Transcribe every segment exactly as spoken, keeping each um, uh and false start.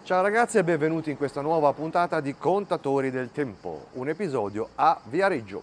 Ciao ragazzi e benvenuti in questa nuova puntata di Contatori del Tempo, un episodio a Viareggio.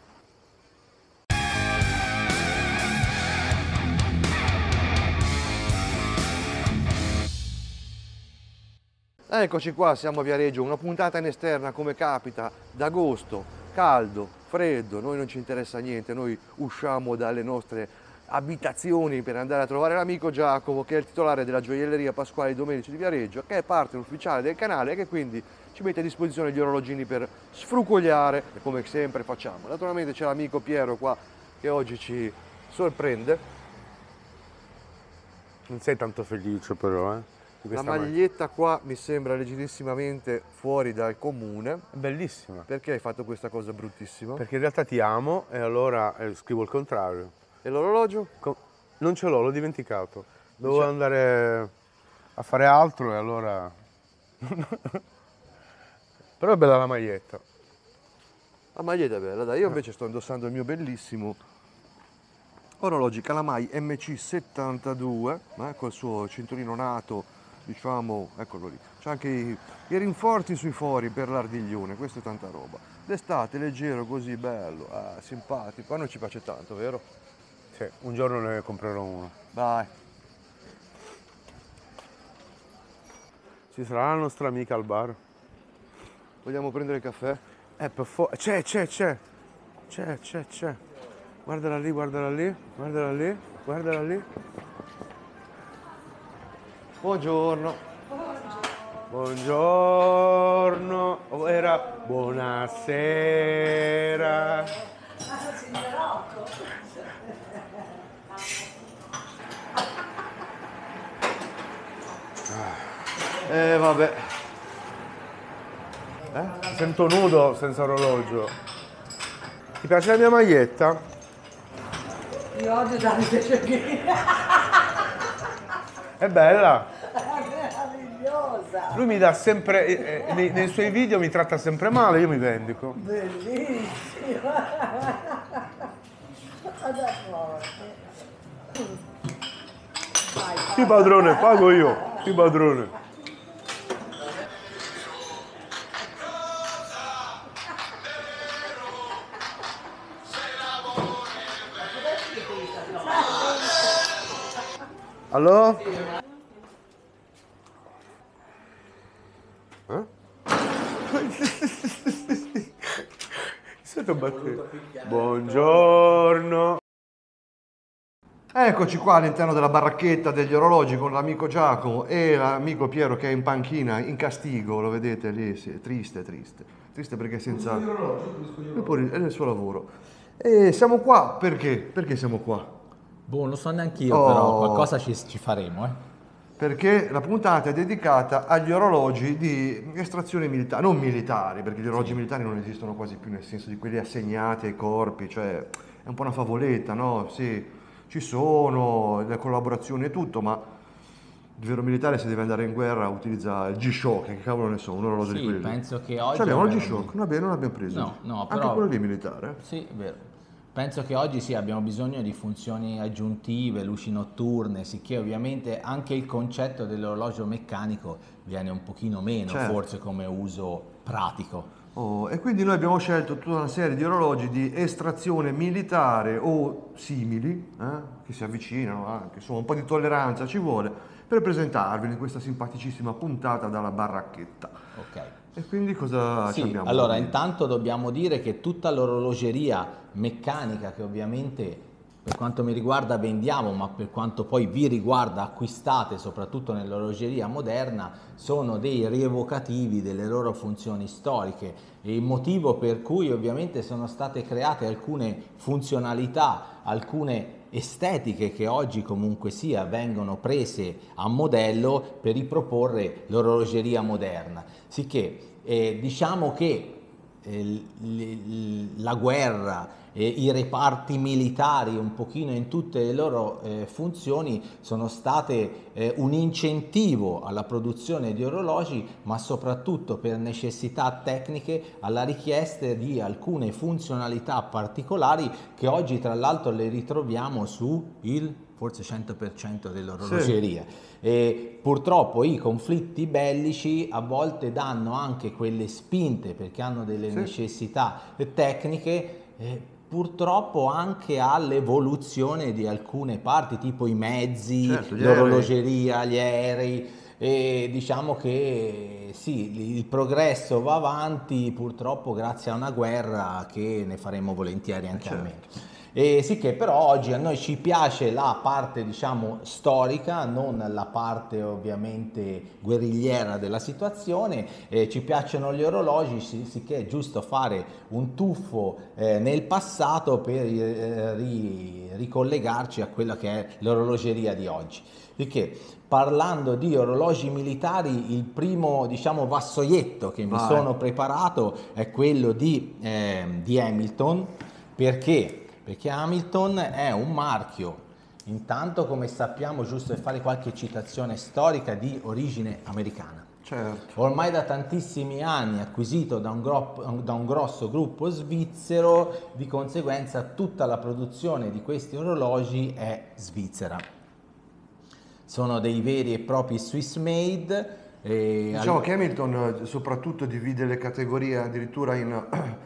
Eccoci qua, siamo a Viareggio, una puntata in esterna come capita, d'agosto, caldo, freddo, noi non ci interessa niente, noi usciamo dalle nostre abitazioni per andare a trovare l'amico Giacomo, che è il titolare della gioielleria Pasquali Domenici di Viareggio, che è partner ufficiale del canale e che quindi ci mette a disposizione gli orologini per sfrucogliare, come sempre facciamo. Naturalmente c'è l'amico Piero qua che oggi ci sorprende. Non sei tanto felice però, eh? La maglietta qua mi sembra leggerissimamente fuori dal comune. È bellissima. Perché hai fatto questa cosa bruttissima? Perché in realtà ti amo e allora eh, scrivo il contrario. E l'orologio? Co- non ce l'ho, l'ho dimenticato. Dovevo andare a fare altro e allora... Però è bella la maglietta. La maglietta è bella, dai. Io invece sto indossando il mio bellissimo orologi Calamai M C settantadue, eh, col suo cinturino nato, diciamo, eccolo lì. C'è anche i, i rinforzi sui fori per l'ardiglione, questo è tanta roba. D'estate leggero così, bello, eh, simpatico, a noi ci piace tanto, vero? Sì, un giorno ne comprerò uno. Dai. Ci sarà la nostra amica al bar? Vogliamo prendere il caffè? Eh, per forza. C'è, c'è, c'è. C'è, c'è, c'è. Guardala lì, guardala lì, guardala lì, guardala lì. Buongiorno. Buongiorno. Oh, era buonasera. Ah, signor Rocco. Eh, vabbè. Eh? Mi sento nudo senza orologio. Ti piace la mia maglietta? Io odio Davide Cecchini. È bella. È meravigliosa. Lui mi dà sempre, eh, eh, nei, nei suoi video mi tratta sempre male, io mi vendico. Bellissima. Vada forte. Vai, Sì padrone, pago io. Sì padrone. Allora? Eh? Sento battere. Buongiorno. Eccoci qua all'interno della barracchetta degli orologi con l'amico Giacomo e l'amico Piero che è in panchina, in castigo, lo vedete lì, sì, triste, triste. Triste perché senza... Eppure è nel suo lavoro. E siamo qua perché? Perché siamo qua? Boh, non so neanche io, Oh. però qualcosa ci, ci faremo, eh. Perché la puntata è dedicata agli orologi di estrazione militare, non militari, perché gli orologi militari non esistono quasi più, nel senso di quelli assegnati ai corpi, cioè è un po' una favoletta, no? Sì, ci sono le collaborazioni e tutto, ma il vero militare se deve andare in guerra utilizza il G-Shock, che cavolo ne so, un orologio di Sì, quelli lì. penso che oggi... Cioè, abbiamo il abbiamo- G-Shock, non abbiamo, non abbiamo preso. No, no, Anche però- quello lì è militare. Sì, è vero. Penso che oggi sì, abbiamo bisogno di funzioni aggiuntive, luci notturne, sicché ovviamente anche il concetto dell'orologio meccanico viene un pochino meno, Certo. forse come uso pratico. Oh, e quindi noi abbiamo scelto tutta una serie di orologi di estrazione militare o simili, eh, che si avvicinano anche, insomma un po' di tolleranza ci vuole, per presentarvi in questa simpaticissima puntata dalla barracchetta. Ok. E quindi cosa Sì, ci abbiamo? allora intanto dobbiamo dire che tutta l'orologeria meccanica che ovviamente per quanto mi riguarda vendiamo, ma per quanto poi vi riguarda acquistate, soprattutto nell'orologeria moderna, sono dei rievocativi delle loro funzioni storiche e il motivo per cui ovviamente sono state create alcune funzionalità, alcune estetiche che oggi comunque sia vengono prese a modello per riproporre l'orologeria moderna. Sicché eh, diciamo che eh, l- l- la guerra e i reparti militari un pochino in tutte le loro eh, funzioni sono state eh, un incentivo alla produzione di orologi, ma soprattutto per necessità tecniche alla richiesta di alcune funzionalità particolari che oggi tra l'altro le ritroviamo su il forse cento per cento dell'orologeria. Sì. E purtroppo i conflitti bellici a volte danno anche quelle spinte perché hanno delle sì. necessità tecniche, eh, purtroppo anche all'evoluzione di alcune parti, tipo i mezzi, certo, l'orologeria, gli aerei. E diciamo che sì, il progresso va avanti purtroppo grazie a una guerra che ne faremo volentieri anche certo. a meno. E sì che però oggi a noi ci piace la parte diciamo storica, non la parte ovviamente guerrigliera della situazione, eh, ci piacciono gli orologi, sì, sì che è giusto fare un tuffo eh, nel passato per eh, ri, ricollegarci a quella che è l'orologeria di oggi. Perché parlando di orologi militari, il primo diciamo vassoietto che mi Vai. sono preparato è quello di, eh, di Hamilton. Perché? Perché Hamilton è un marchio, intanto come sappiamo, giusto per fare qualche citazione storica, di origine americana. Certo. Ormai da tantissimi anni acquisito da un, groppo, da un grosso gruppo svizzero, di conseguenza tutta la produzione di questi orologi è svizzera. Sono dei veri e propri Swiss made. E diciamo all... che Hamilton soprattutto divide le categorie addirittura in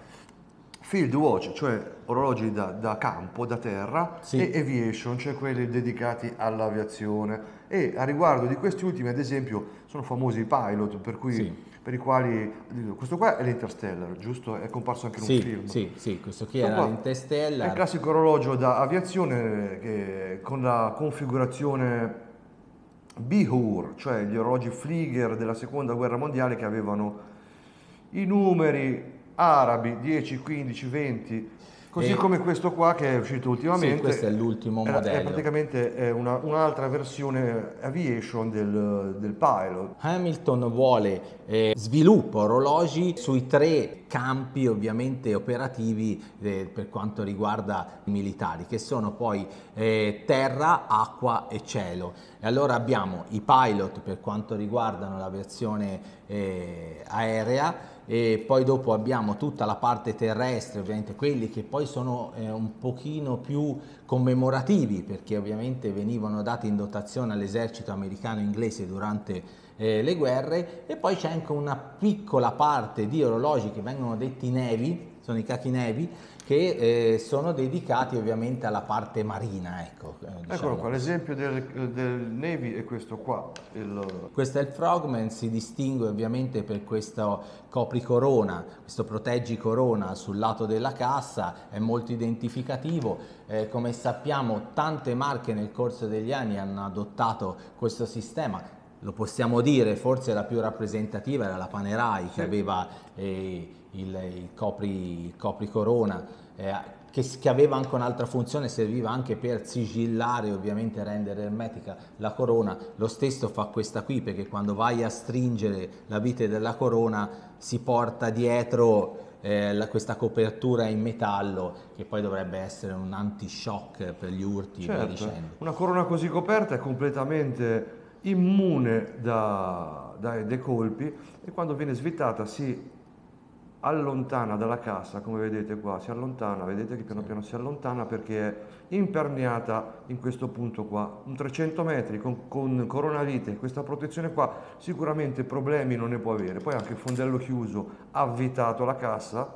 field watch, cioè orologi da, da campo, da terra, sì. e aviation, cioè quelli dedicati all'aviazione. E a riguardo di questi ultimi, ad esempio, sono famosi i pilot, per cui sì. per i quali questo qua è l'Interstellar, giusto? È comparso anche in sì, un film. Sì, sì, questo qui era l'Interstellar. È il classico orologio da aviazione che, con la configurazione B H U R, cioè gli orologi Flieger della seconda guerra mondiale, che avevano i numeri arabi dieci, quindici, venti, così e come questo qua che è uscito ultimamente. Sì, questo è l'ultimo modello. È praticamente è una, un'altra versione aviation del, del pilot. Hamilton vuole eh, sviluppa orologi sui tre campi ovviamente operativi eh, per quanto riguarda i militari, che sono poi eh, terra, acqua e cielo. E allora abbiamo i pilot per quanto riguardano la versione eh, aerea, e poi dopo abbiamo tutta la parte terrestre, ovviamente quelli che poi sono eh, un pochino più commemorativi, perché ovviamente venivano dati in dotazione all'esercito americano e inglese durante eh, le guerre. E poi c'è anche una piccola parte di orologi che vengono detti Navy, sono i cachi Navy, che eh, sono dedicati ovviamente alla parte marina. Ecco, eh, diciamo. Eccolo qua, l'esempio del, del Navy è questo qua. Il... Questo è il Frogman, si distingue ovviamente per questo copricorona, questo proteggi corona sul lato della cassa, è molto identificativo. Eh, come sappiamo tante marche nel corso degli anni hanno adottato questo sistema. Lo possiamo dire, forse la più rappresentativa era la Panerai, sì. che aveva eh, il, il, copri, il copricorona, eh, che, che aveva anche un'altra funzione, serviva anche per sigillare, ovviamente rendere ermetica la corona. Lo stesso fa questa qui, perché quando vai a stringere la vite della corona si porta dietro eh, la, questa copertura in metallo, che poi dovrebbe essere un anti-shock per gli urti, certo. via dicendo. Una corona così coperta è completamente immune da, dai, dai colpi, e quando viene svitata si allontana dalla cassa, come vedete qua, si allontana, vedete che piano piano si allontana, perché è imperniata in questo punto qua. Un trecento metri con, con coronavite, questa protezione qua sicuramente problemi non ne può avere. Poi anche il fondello chiuso avvitato alla cassa,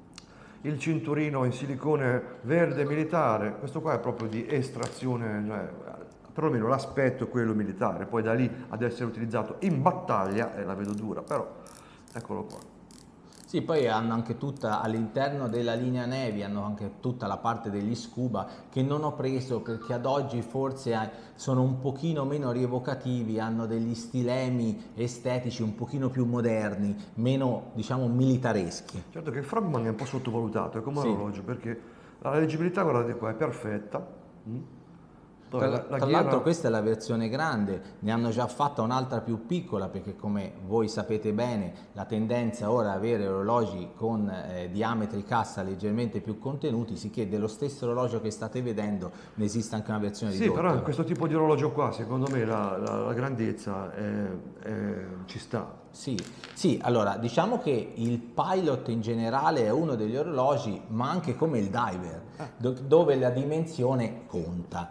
il cinturino in silicone verde militare, questo qua è proprio di estrazione, cioè, perlomeno l'aspetto è quello militare, poi da lì ad essere utilizzato in battaglia eh, la vedo dura, però eccolo qua. Sì, poi hanno anche tutta, all'interno della linea Navy, hanno anche tutta la parte degli scuba, che non ho preso perché ad oggi forse sono un pochino meno rievocativi, hanno degli stilemi estetici un pochino più moderni, meno, diciamo, militareschi. Certo che il Frogman è un po' sottovalutato, è come sì. orologio, perché la leggibilità, guardate qua, è perfetta. Mm? Tra, la, la tra l'altro questa è la versione grande, ne hanno già fatta un'altra più piccola, perché come voi sapete bene la tendenza ora è avere orologi con eh, diametri cassa leggermente più contenuti, sicché dello stesso orologio che state vedendo ne esiste anche una versione sì, ridotta. Sì, però in questo tipo di orologio qua, secondo me la, la, la grandezza è, eh, ci sta. Sì, sì, allora diciamo che il Pilot in generale è uno degli orologi, ma anche come il Diver, do- dove la dimensione conta.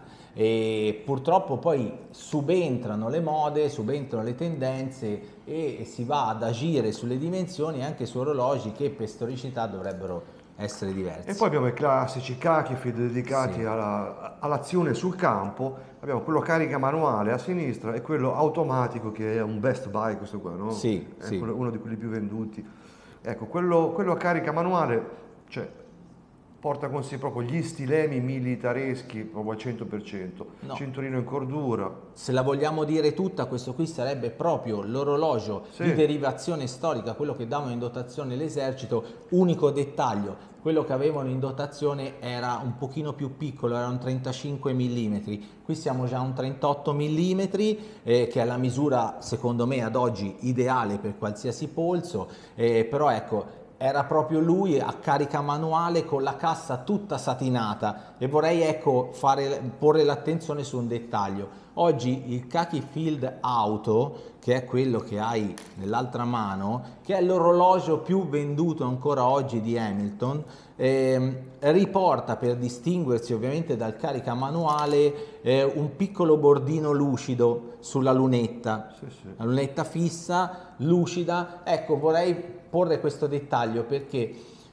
E purtroppo poi subentrano le mode, subentrano le tendenze e si va ad agire sulle dimensioni anche su orologi che per storicità dovrebbero essere diversi. E poi abbiamo i classici Kakifeed dedicati Sì. alla- all'azione sul campo, abbiamo quello carica manuale a sinistra e quello automatico che è un best buy questo qua, no? Sì, È sì. quello- uno di quelli più venduti. Ecco, quello, quello a carica manuale, cioè, porta con sé proprio gli stilemi militareschi proprio al cento per cento, No. cinturino in cordura. Se la vogliamo dire tutta, questo qui sarebbe proprio l'orologio Sì. di derivazione storica, quello che davano in dotazione l'esercito, unico dettaglio. Quello che avevano in dotazione era un pochino più piccolo, era un trentacinque millimetri, qui siamo già a un trentotto millimetri, eh, che è la misura secondo me ad oggi ideale per qualsiasi polso, eh, però ecco, era proprio lui a carica manuale con la cassa tutta satinata e vorrei ecco fare, porre l'attenzione su un dettaglio. Oggi il Kakifield Auto, che è quello che hai nell'altra mano, che è l'orologio più venduto ancora oggi di Hamilton, ehm, riporta, per distinguersi ovviamente dal carica manuale, eh, un piccolo bordino lucido sulla lunetta, Sì, sì. la lunetta fissa, lucida. Ecco, vorrei porre questo dettaglio perché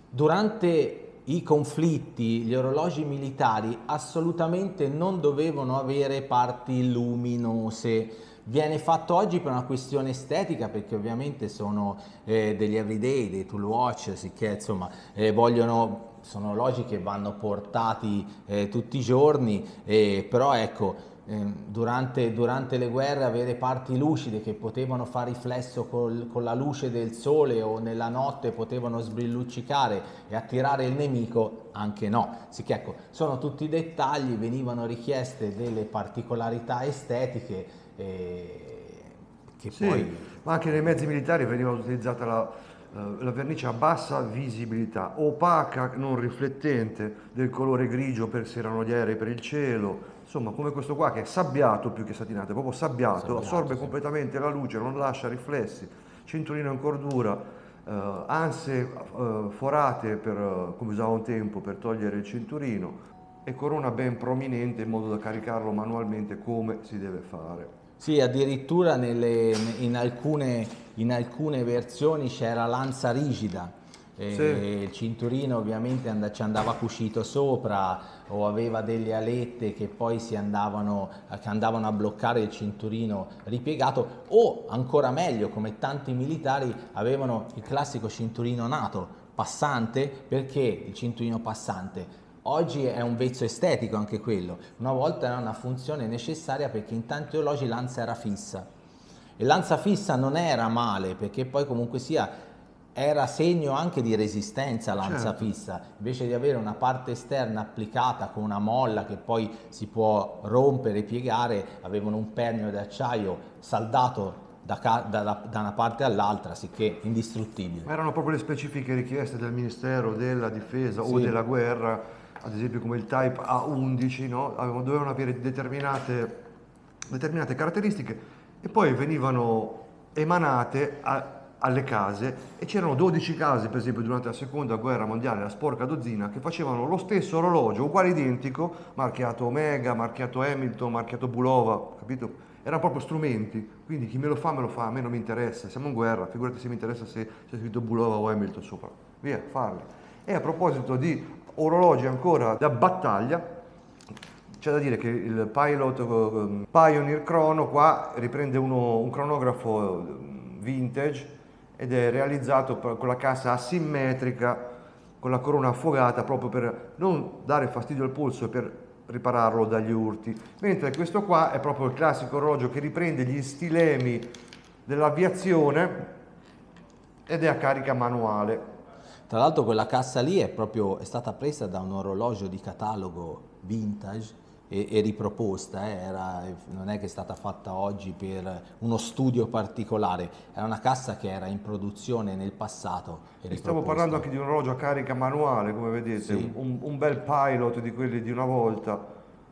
durante i conflitti, gli orologi militari assolutamente non dovevano avere parti luminose. Viene fatto oggi per una questione estetica, perché ovviamente sono eh, degli everyday, dei tool watch, sicché insomma eh, vogliono, sono orologi che vanno portati eh, tutti i giorni, eh, però ecco, Durante, durante le guerre avere parti lucide che potevano far riflesso col, con la luce del sole o nella notte potevano sbrilluccicare e attirare il nemico, anche no. Sì che ecco, sono tutti dettagli, venivano richieste delle particolarità estetiche eh, che Sì, poi... ma anche nei mezzi militari veniva utilizzata la, eh, la vernice a bassa visibilità, opaca, non riflettente, del colore grigio per se erano gli aerei per il cielo, insomma come questo qua che è sabbiato più che satinato, è proprio sabbiato, Sabbiato, assorbe sì. completamente la luce, non lascia riflessi, cinturino in cordura, eh, anse eh, forate per, eh, come usava un tempo per togliere il cinturino e corona ben prominente in modo da caricarlo manualmente come si deve fare. Sì, addirittura nelle, in, alcune, in alcune versioni c'era l'ansa rigida, e Sì. il cinturino ovviamente and- ci andava cucito sopra o aveva delle alette che poi si andavano, che andavano a bloccare il cinturino ripiegato, o ancora meglio, come tanti militari avevano il classico cinturino NATO passante. Perché il cinturino passante? Oggi è un vezzo estetico anche quello, una volta era una funzione necessaria perché in tanti orologi l'ansa era fissa e l'ansa fissa non era male perché poi comunque sia era segno anche di resistenza l'ansa Certo. fissa, invece di avere una parte esterna applicata con una molla che poi si può rompere e piegare, avevano un pernio d'acciaio saldato da, ca- da- da- da una parte all'altra, sicché indistruttibile. Ma erano proprio le specifiche richieste del Ministero della Difesa o Sì. della Guerra, ad esempio come il Type A undici, no? Avevano- dovevano avere determinate, determinate caratteristiche e poi venivano emanate a- alle case e c'erano dodici case, per esempio durante la seconda guerra mondiale, la sporca dozzina, che facevano lo stesso orologio, uguale identico, marchiato Omega, marchiato Hamilton, marchiato Bulova, capito? Erano proprio strumenti, quindi chi me lo fa me lo fa, a me non mi interessa, siamo in guerra, figurati se mi interessa se c'è scritto Bulova o Hamilton sopra, via, farli. E a proposito di orologi ancora da battaglia, c'è da dire che il Pilot eh, Pioneer Chrono qua riprende uno- un cronografo eh, vintage ed è realizzato per- con la cassa asimmetrica, con la corona affogata proprio per non dare fastidio al polso e per ripararlo dagli urti, mentre questo qua è proprio il classico orologio che riprende gli stilemi dell'aviazione ed è a carica manuale. Tra l'altro quella cassa lì è proprio è stata presa da un orologio di catalogo vintage e, e riproposta, eh, era, non è che è stata fatta oggi per uno studio particolare, era una cassa che era in produzione nel passato e E stavo riproposta. parlando anche di un orologio a carica manuale, come vedete, Sì. un, un bel Pilot di quelli di una volta.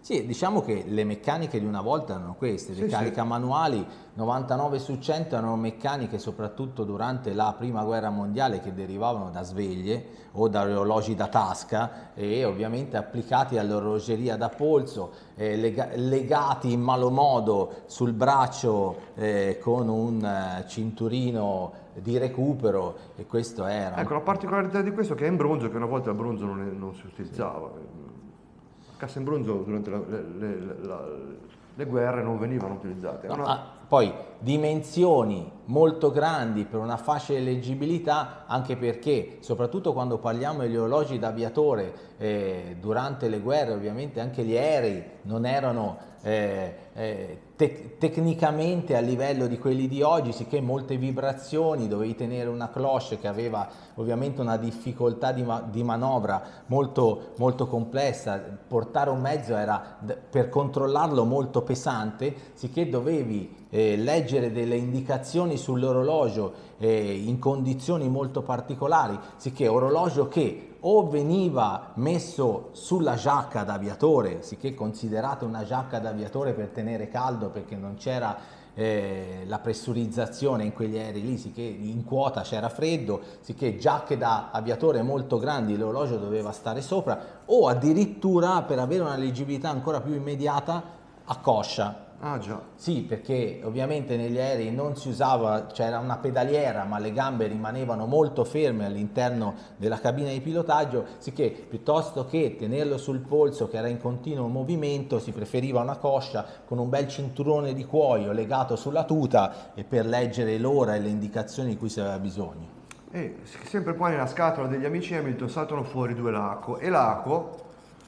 Sì, diciamo che le meccaniche di una volta erano queste, le Sì, carica sì. manuali, novantanove su cento erano meccaniche soprattutto durante la prima guerra mondiale che derivavano da sveglie o da orologi da tasca e ovviamente applicati all'orologeria da polso, eh, lega- legati in malo modo sul braccio eh, con un eh, cinturino di recupero e questo era... Ecco, la particolarità di questo è che è in bronzo, che una volta il bronzo non, è- non si utilizzava. La cassa in bronzo durante la- le, le- la- le guerre non venivano utilizzate. È No, una- ah, poi dimensioni molto grandi per una facile leggibilità, anche perché soprattutto quando parliamo degli orologi d'aviatore eh, durante le guerre, ovviamente anche gli aerei non erano eh, eh, tec- tecnicamente a livello di quelli di oggi, sicché molte vibrazioni, dovevi tenere una cloche che aveva ovviamente una difficoltà di, ma- di manovra molto, molto complessa, portare un mezzo era d- per controllarlo molto pesante, sicché dovevi eh, leggere delle indicazioni sull'orologio eh, in condizioni molto particolari, sicché orologio che o veniva messo sulla giacca d'aviatore, sicché considerate una giacca d'aviatore per tenere caldo perché non c'era eh, la pressurizzazione in quegli aerei lì, sicché in quota c'era freddo, sicché giacche da aviatore molto grandi l'orologio doveva stare sopra, o addirittura per avere una leggibilità ancora più immediata a coscia. Ah già. Sì, perché ovviamente negli aerei non si usava, c'era una pedaliera, ma le gambe rimanevano molto ferme all'interno della cabina di pilotaggio, sicché piuttosto che tenerlo sul polso che era in continuo movimento, si preferiva una coscia con un bel cinturone di cuoio legato sulla tuta e per leggere l'ora e le indicazioni di cui si aveva bisogno. E sempre qua nella scatola degli amici Hamilton saltano fuori due Laco e Laco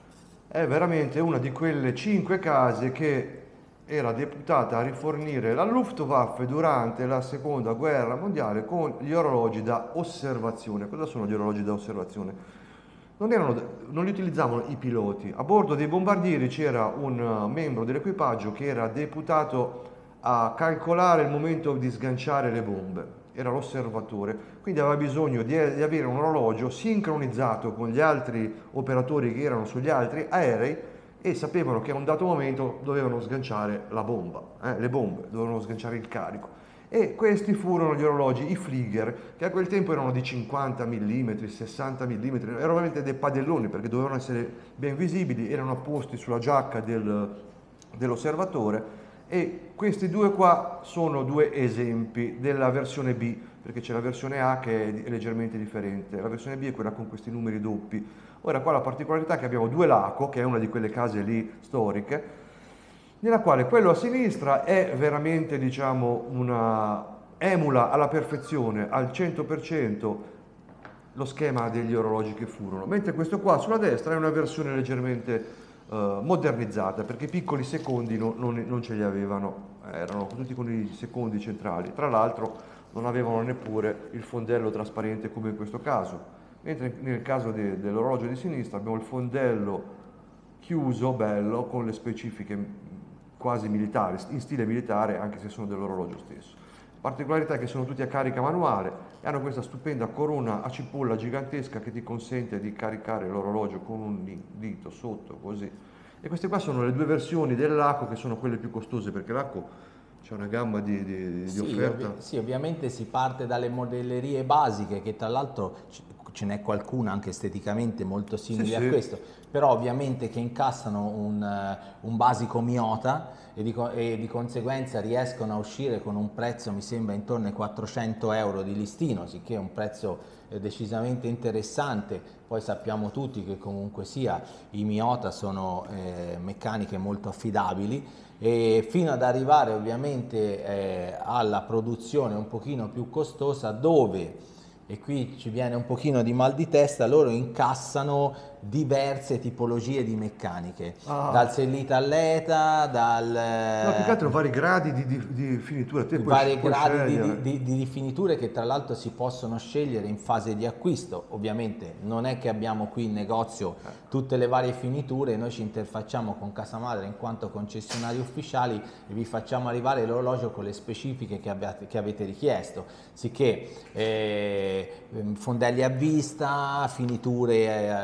è veramente una di quelle cinque case che era deputata a rifornire la Luftwaffe durante la seconda guerra mondiale con gli orologi da osservazione. Cosa sono gli orologi da osservazione? Non, erano, non li utilizzavano i piloti. A bordo dei bombardieri c'era un membro dell'equipaggio che era deputato a calcolare il momento di sganciare le bombe. Era l'osservatore, quindi aveva bisogno di, di avere un orologio sincronizzato con gli altri operatori che erano sugli altri aerei e sapevano che a un dato momento dovevano sganciare la bomba, eh, le bombe, dovevano sganciare il carico. E questi furono gli orologi, i Flieger, che a quel tempo erano di cinquanta millimetri, sessanta millimetri, erano veramente dei padelloni perché dovevano essere ben visibili, erano apposti sulla giacca del, dell'osservatore e questi due qua sono due esempi della versione B, perché c'è la versione A che è leggermente differente, la versione B è quella con questi numeri doppi. Ora qua la particolarità è che abbiamo due Laco, che è una di quelle case lì storiche, nella quale quello a sinistra è veramente, diciamo, una emula alla perfezione, al cento per cento lo schema degli orologi che furono, mentre questo qua sulla destra è una versione leggermente eh, modernizzata, perché i piccoli secondi no, non, non ce li avevano, erano tutti con i secondi centrali, tra l'altro non avevano neppure il fondello trasparente come in questo caso. Mentre nel caso de, dell'orologio di sinistra abbiamo il fondello chiuso, bello, con le specifiche quasi militari, in stile militare, anche se sono dell'orologio stesso. Particolarità è che sono tutti a carica manuale e hanno questa stupenda corona a cipolla gigantesca che ti consente di caricare l'orologio con un dito sotto, così. E queste qua sono le due versioni dell'Aco che sono quelle più costose, perché l'Aco c'è una gamma di, di, di Sì, offerta. ovvi- sì, ovviamente si parte dalle modellerie basiche, che tra l'altro c- ce n'è qualcuna anche esteticamente molto simile Sì, a sì. questo, però ovviamente che incassano un, eh, un basico Miyota e di, co- e di conseguenza riescono a uscire con un prezzo, mi sembra, intorno ai quattrocento euro di listino, sicché è un prezzo eh, decisamente interessante. Poi sappiamo tutti che comunque sia i Miyota sono eh, meccaniche molto affidabili, e fino ad arrivare ovviamente eh, alla produzione un pochino più costosa, dove, e qui ci viene un pochino di mal di testa, loro incassano diverse tipologie di meccaniche, Ah. dal sellitalleta, dal No, più che altro vari gradi di, di, di finitura. Te puoi, vari puoi gradi di, scegliere. di, di, di finiture che tra l'altro si possono scegliere in fase di acquisto. Ovviamente non è che abbiamo qui in negozio tutte le varie finiture, noi ci interfacciamo con casa madre in quanto concessionari ufficiali e vi facciamo arrivare l'orologio con le specifiche che, abbiate, che avete richiesto, sicché eh, fondelli a vista, finiture eh, upgrade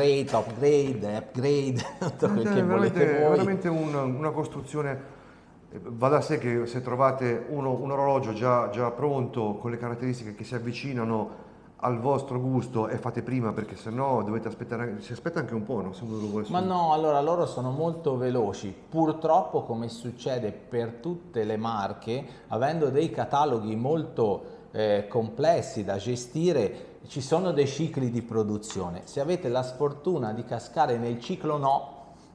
upgrade, top grade, upgrade, tutto quel È che volete veramente, è voi. veramente un- una costruzione, eh, va da sé che se trovate uno- un orologio già, già pronto, con le caratteristiche che si avvicinano al vostro gusto e fate prima, perché sennò dovete aspettare, si aspetta anche un po', no? Se uno lo vuole Ma subito. no, allora loro sono molto veloci. Purtroppo, come succede per tutte le marche, avendo dei cataloghi molto eh, complessi da gestire, ci sono dei cicli di produzione. Se avete la sfortuna di cascare nel ciclo no,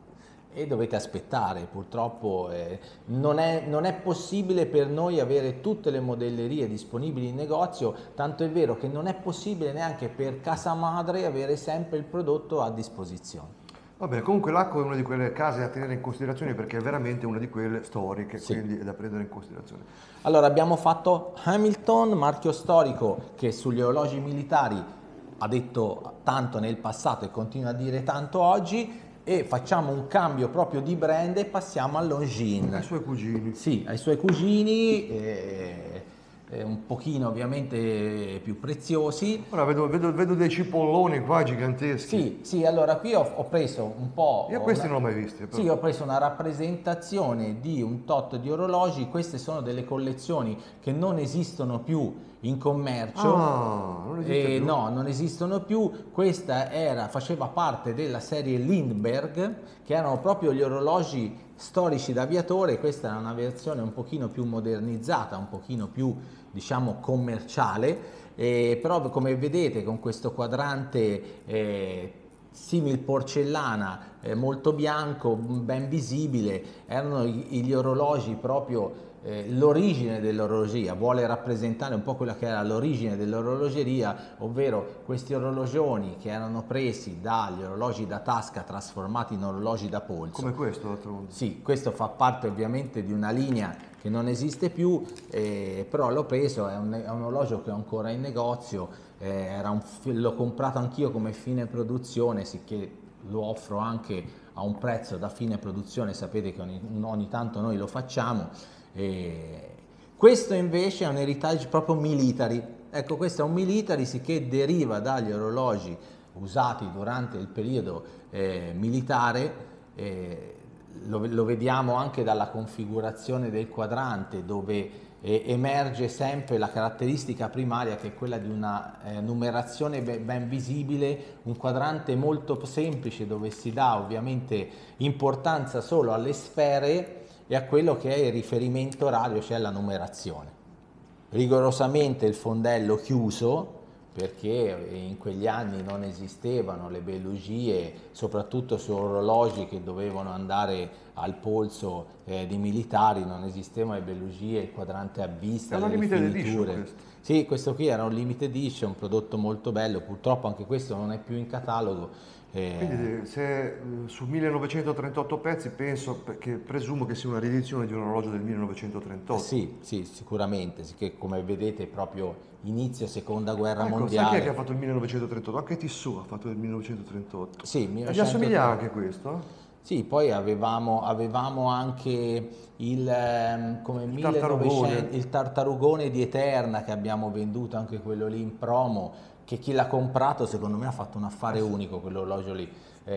e dovete aspettare, purtroppo eh, non, è, non è possibile per noi avere tutte le modellerie disponibili in negozio, tanto è vero che non è possibile neanche per casa madre avere sempre il prodotto a disposizione. Va bene, comunque l'Acco è una di quelle case da tenere in considerazione perché è veramente una di quelle storiche, Sì. quindi è da prendere in considerazione. Allora abbiamo fatto Hamilton, marchio storico che sugli orologi militari ha detto tanto nel passato e continua a dire tanto oggi, e facciamo un cambio proprio di brand e passiamo al Longines. Ai suoi cugini. Sì, ai suoi cugini, eh, eh, un pochino ovviamente più preziosi. Ora vedo, vedo- vedo dei cipolloni qua giganteschi. Sì, sì, allora qui ho, ho preso un po'... Io questi una- non l'ho mai visti. però. Sì, ho preso una rappresentazione di un tot di orologi, queste sono delle collezioni che non esistono più in commercio. Ah, non esiste Eh, più? no, non esistono più. Questa era, faceva parte della serie Lindbergh, che erano proprio gli orologi storici d'aviatore. Questa era una versione un pochino più modernizzata, un pochino più, diciamo, commerciale, eh, però come vedete con questo quadrante eh, simil porcellana, eh, molto bianco, ben visibile, erano i- gli orologi proprio eh, l'origine dell'orologeria, vuole rappresentare un po' quella che era l'origine dell'orologeria, ovvero questi orologioni che erano presi dagli orologi da tasca trasformati in orologi da polso. Come questo d'altronde. Sì, questo fa parte ovviamente di una linea che non esiste più, eh, però l'ho preso, è un, è un orologio che ho ancora in negozio, eh, era un fi- l'ho comprato anch'io come fine produzione, sicché lo offro anche a un prezzo da fine produzione, sapete che ogni, ogni tanto noi lo facciamo. Eh, questo invece è un heritage proprio military, ecco, questo è un military sicché deriva dagli orologi usati durante il periodo eh, militare. eh, Lo, lo vediamo anche dalla configurazione del quadrante, dove eh, emerge sempre la caratteristica primaria che è quella di una eh, numerazione be- ben visibile, un quadrante molto semplice dove si dà ovviamente importanza solo alle sfere e a quello che è il riferimento orario, cioè la numerazione. Rigorosamente il fondello chiuso, perché in quegli anni non esistevano le belugie, soprattutto su orologi che dovevano andare al polso eh, di militari, non esistevano le belugie, il quadrante a vista, È una le limited rifiniture. edition questo. Sì, questo qui era un limited edition, un prodotto molto bello, purtroppo anche questo non è più in catalogo. eh, Quindi se eh, su millenovecentotrentotto pezzi penso, perché presumo che sia una riedizione di un orologio del millenovecentotrentotto. Sì, sì, sicuramente, sì, che come vedete proprio inizio seconda guerra Ecco, sai mondiale. chi è che ha fatto il millenovecentotrentotto? Anche Tissot ha fatto il millenovecentotrentotto. Sì, E gli millenovecento assomiglia anche questo? eh? Sì, poi avevamo, avevamo anche il, ehm, come Il millenovecento tartarugone. il tartarugone di Eterna che abbiamo venduto, anche quello lì in promo, che chi l'ha comprato secondo me ha fatto un affare unico quell'orologio lì.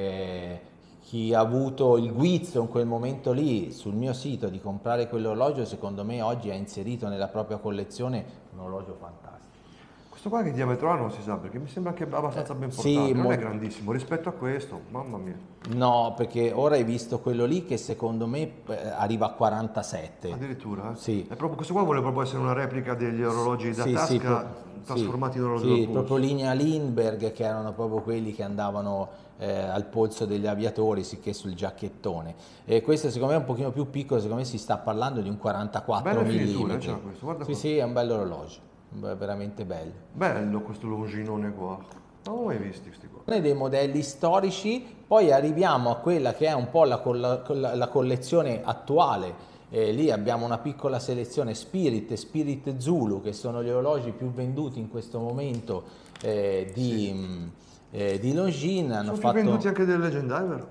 Eh, chi ha avuto il guizzo in quel momento lì sul mio sito di comprare quell'orologio, secondo me oggi ha inserito nella propria collezione un orologio fantastico. Questo qua che diametro ha non si sa, perché mi sembra che è abbastanza ben sì, portato, non è molto- grandissimo rispetto a questo, mamma mia. No, perché ora hai visto quello lì che secondo me eh, arriva a quarantasette. Addirittura? eh? Sì. È proprio, questo qua vuole proprio essere una replica degli orologi da Sì, tasca sì, pro- trasformati sì, in orologi sì, da polso. proprio linea Lindbergh, che erano proprio quelli che andavano eh, al polso degli aviatori, sicché sul giacchettone. E questo secondo me è un pochino più piccolo, secondo me si sta parlando di un quarantaquattro Belle finiture, millimetri. c'ha questo, guarda Sì, qua. sì, è un bello orologio, beh, veramente bello. Bello questo longinone qua. Non l'ho mai visti questi qua. Dei modelli storici, poi arriviamo a quella che è un po' la, colla- colla- la collezione attuale. Eh, lì abbiamo una piccola selezione Spirit e Spirit Zulu, che sono gli orologi più venduti in questo momento eh, di, mh, eh, di Longines. Hanno Sono più fatto, venduti anche del Legend Diver?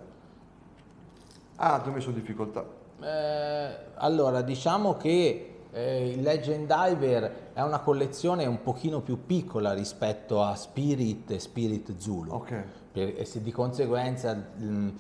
Ah, ti ho messo in difficoltà. Eh, allora, diciamo che eh, il Legend Diver è una collezione un pochino più piccola rispetto a Spirit e Spirit Zulu. Ok. per, e se di conseguenza mh,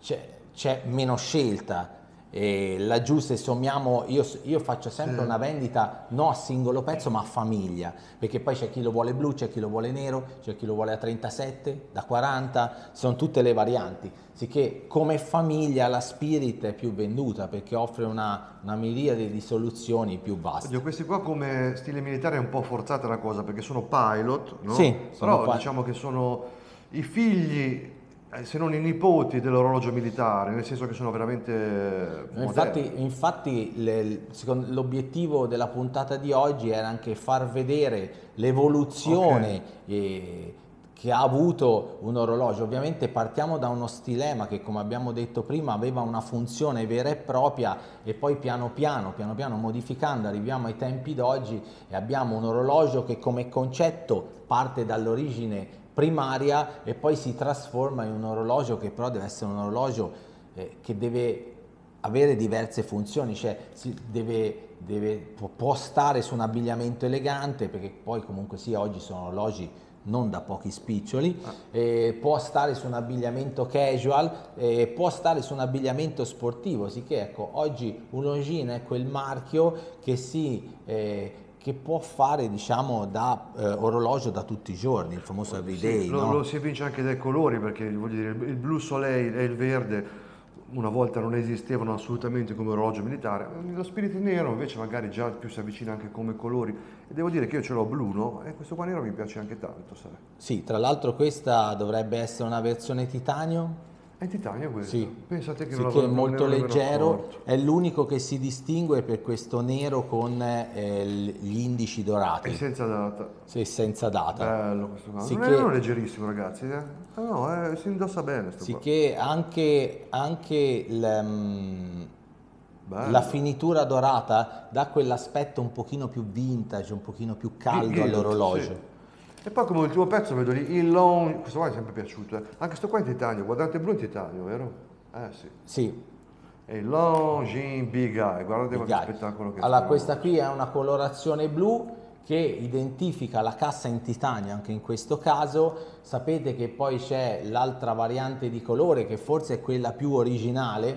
c'è meno scelta. E laggiù se sommiamo, io, io faccio sempre una vendita non a singolo pezzo ma a famiglia, perché poi c'è chi lo vuole blu, c'è chi lo vuole nero, c'è chi lo vuole a trentasette, da quaranta, sono tutte le varianti, sicché come famiglia la Spirit è più venduta perché offre una, una miriade di soluzioni più vaste. Oddio, questi qua come stile militare è un po' forzata la cosa perché sono pilot, no? Sì, sono però pa- diciamo che sono i figli, eh, se non i nipoti dell'orologio militare, nel senso che sono veramente Infatti, moderni. infatti le- secondo- l'obiettivo della puntata di oggi era anche far vedere l'evoluzione eh, che ha avuto un orologio. Ovviamente partiamo da uno stilema che, come abbiamo detto prima, aveva una funzione vera e propria e poi piano piano, piano piano modificando arriviamo ai tempi d'oggi e abbiamo un orologio che come concetto parte dall'origine primaria e poi si trasforma in un orologio che però deve essere un orologio eh, che deve avere diverse funzioni, cioè si deve, deve, può, può stare su un abbigliamento elegante, perché poi comunque sì, oggi sono orologi non da pochi spiccioli, eh, può stare su un abbigliamento casual, eh, può stare su un abbigliamento sportivo, sicché ecco, oggi un Longines è quel marchio che si... Eh, che può fare, diciamo, da eh, orologio da tutti i giorni, il famoso everyday, Sì, lo, no? lo si evince anche dai colori perché voglio dire, il blu soleil e il verde una volta non esistevano assolutamente come orologio militare, lo Spirit nero invece magari già più si avvicina anche come colori e devo dire che io ce l'ho blu, no? E questo qua nero mi piace anche tanto, sai? Sì, tra l'altro questa dovrebbe essere una versione titanio. È titanio questo? Sì, Pensate che sì, non che è l'avevo- non molto ne ero nemmeno leggero, accorto. è l'unico che si distingue per questo nero con eh, gli indici E dorati, senza data. sì, senza data. Bello questo qua. Sì non che- è non è leggerissimo ragazzi, eh? Ah, no, eh, si indossa bene sto qua. Sicché anche, anche il, mm, Bello. la finitura dorata dà quell'aspetto un pochino più vintage, un pochino più caldo Gilt, all'orologio. sì. E poi come ultimo pezzo vedo lì il long, questo qua mi è sempre piaciuto, eh. Anche questo qua è in titanio, guardate blu in titanio, vero? Eh sì. Sì, E il Longines Big Eye, guardate Big che Eye. spettacolo che Allora, fa. questa qui è una colorazione blu che identifica la cassa in titanio anche in questo caso. Sapete che poi c'è l'altra variante di colore che forse è quella più originale,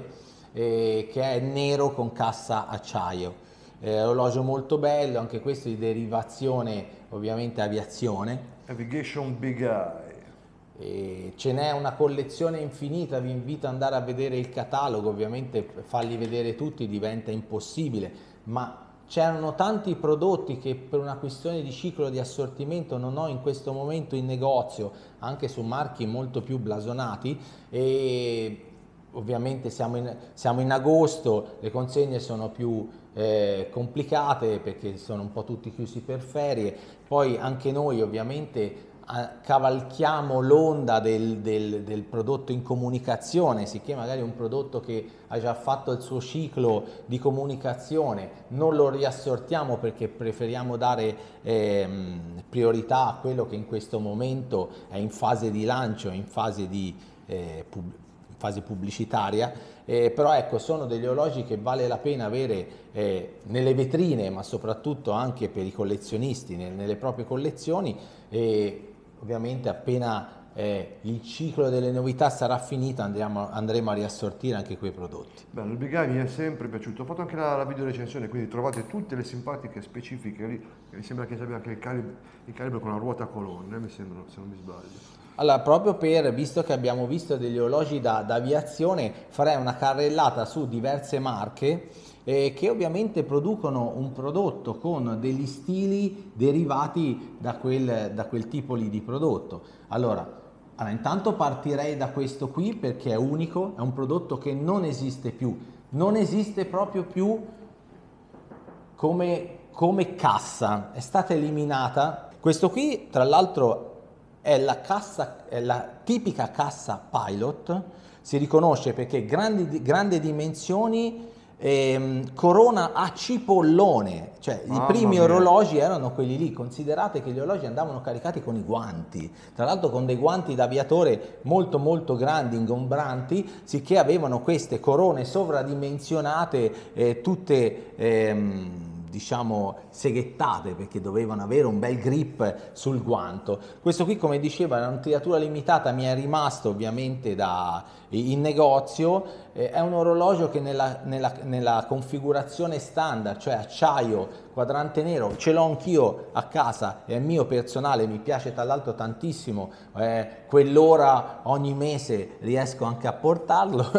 eh, che è nero con cassa acciaio. Eh, orologio molto bello, anche questo di derivazione ovviamente aviazione. Navigation Big Eye. E ce n'è una collezione infinita, vi invito ad andare a vedere il catalogo, ovviamente farli vedere tutti diventa impossibile, ma c'erano tanti prodotti che per una questione di ciclo di assortimento non ho in questo momento in negozio, anche su marchi molto più blasonati, e ovviamente siamo in, siamo in agosto, le consegne sono più eh, complicate perché sono un po' tutti chiusi per ferie, poi anche noi ovviamente cavalchiamo l'onda del, del, del prodotto in comunicazione, sicché magari un prodotto che ha già fatto il suo ciclo di comunicazione non lo riassortiamo perché preferiamo dare ehm, priorità a quello che in questo momento è in fase di lancio, in fase di eh, pub- fase pubblicitaria, eh, però ecco, sono degli orologi che vale la pena avere eh, nelle vetrine, ma soprattutto anche per i collezionisti nel, nelle proprie collezioni, e ovviamente appena eh, il ciclo delle novità sarà finito andremo, andremo a riassortire anche quei prodotti. Bello, il Big Eye mi è sempre piaciuto, ho fatto anche la, la video recensione, quindi trovate tutte le simpatiche specifiche lì, mi sembra che abbia anche il calibro, il calibro con la ruota a colonne, mi sembra, se non mi sbaglio. Allora, proprio per, visto che abbiamo visto degli orologi da, da aviazione, farei una carrellata su diverse marche eh, che ovviamente producono un prodotto con degli stili derivati da quel, da quel tipo lì di prodotto. Allora, allora, intanto partirei da questo qui perché è unico, è un prodotto che non esiste più, non esiste proprio più come, come cassa, è stata eliminata. Questo qui, tra l'altro, è la cassa, è la tipica cassa pilot, si riconosce perché grandi, grandi dimensioni, ehm, corona a cipollone, cioè Mamma i primi mia. orologi erano quelli lì. Considerate che gli orologi andavano caricati con i guanti, tra l'altro con dei guanti d'aviatore molto molto grandi, ingombranti, sicché avevano queste corone sovradimensionate, eh, tutte ehm, diciamo seghettate, perché dovevano avere un bel grip sul guanto. Questo qui, come diceva, era una tiratura limitata, mi è rimasto ovviamente da, in negozio. Eh, è un orologio che nella, nella, nella configurazione standard, cioè acciaio, quadrante nero, ce l'ho anch'io a casa, è mio personale, mi piace tra l'altro tantissimo, eh, quell'ora ogni mese riesco anche a portarlo.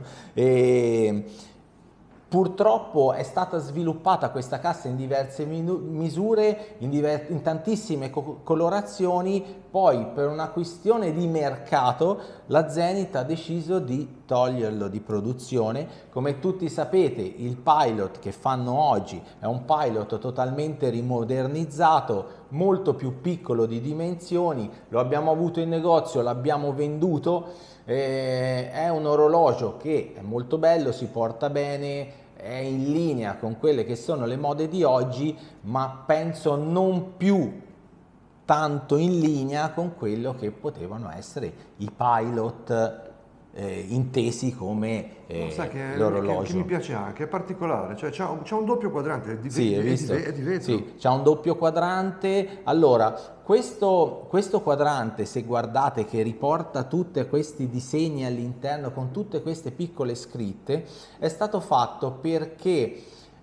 e, Purtroppo è stata sviluppata questa cassa in diverse misure, in, diver in tantissime co colorazioni, poi per una questione di mercato la Zenith ha deciso di toglierlo di produzione. Come tutti sapete, il Pilot che fanno oggi è un Pilot totalmente rimodernizzato, molto più piccolo di dimensioni, lo abbiamo avuto in negozio, l'abbiamo venduto. Eh, è un orologio che è molto bello, si porta bene, è in linea con quelle che sono le mode di oggi, ma penso non più tanto in linea con quello che potevano essere i Pilot eh, intesi come eh, l'orologio. Che, che mi piace anche, è particolare, cioè c'ha un, un doppio quadrante, è di, sì, è, visto? È di, è di vetro. Sì, c'ha un doppio quadrante. Allora, questo, questo quadrante, se guardate, che riporta tutti questi disegni all'interno con tutte queste piccole scritte, è stato fatto perché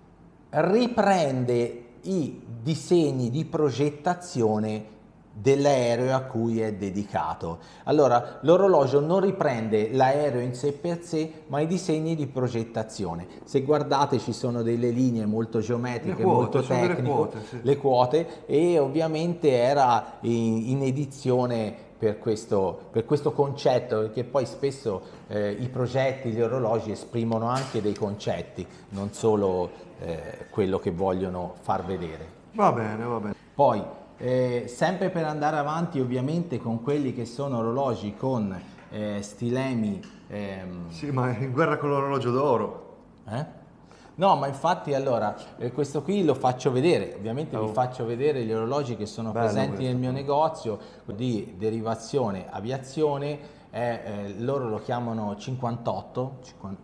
riprende i disegni di progettazione dell'aereo a cui è dedicato. Allora, l'orologio non riprende l'aereo in sé per sé, ma i disegni di progettazione. Se guardate, ci sono delle linee molto geometriche, quote, molto tecniche, le quote, sì. le quote, e ovviamente era in, in edizione per questo, per questo concetto, perché poi spesso eh, i progetti, gli orologi esprimono anche dei concetti, non solo eh, quello che vogliono far vedere. Va bene, va bene. Poi, Eh, sempre per andare avanti ovviamente con quelli che sono orologi con eh, stilemi ehm... sì, ma è in guerra con l'orologio d'oro. eh? No, ma infatti, allora eh, questo qui lo faccio vedere, ovviamente oh. vi faccio vedere gli orologi che sono Bello presenti questo. nel mio negozio di derivazione aviazione, eh, eh, loro lo chiamano cinquantotto cinquanta,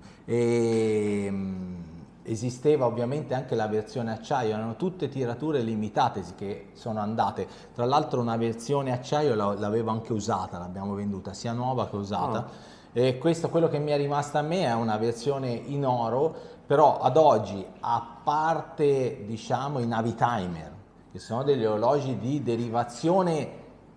e esisteva ovviamente anche la versione acciaio, erano tutte tirature limitate che sono andate. Tra l'altro una versione acciaio l'avevo anche usata, l'abbiamo venduta sia nuova che usata. Oh. E questo, quello che mi è rimasta a me, è una versione in oro, però ad oggi, a parte diciamo i Navitimer, che sono degli orologi di derivazione